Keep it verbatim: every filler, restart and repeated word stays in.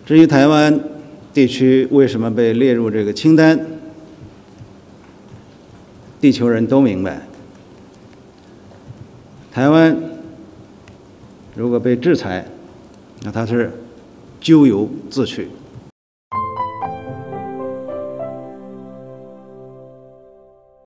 至于台湾地区为什么被列入这个清单，地球人都明白，台湾如果被制裁，那它是咎由自取。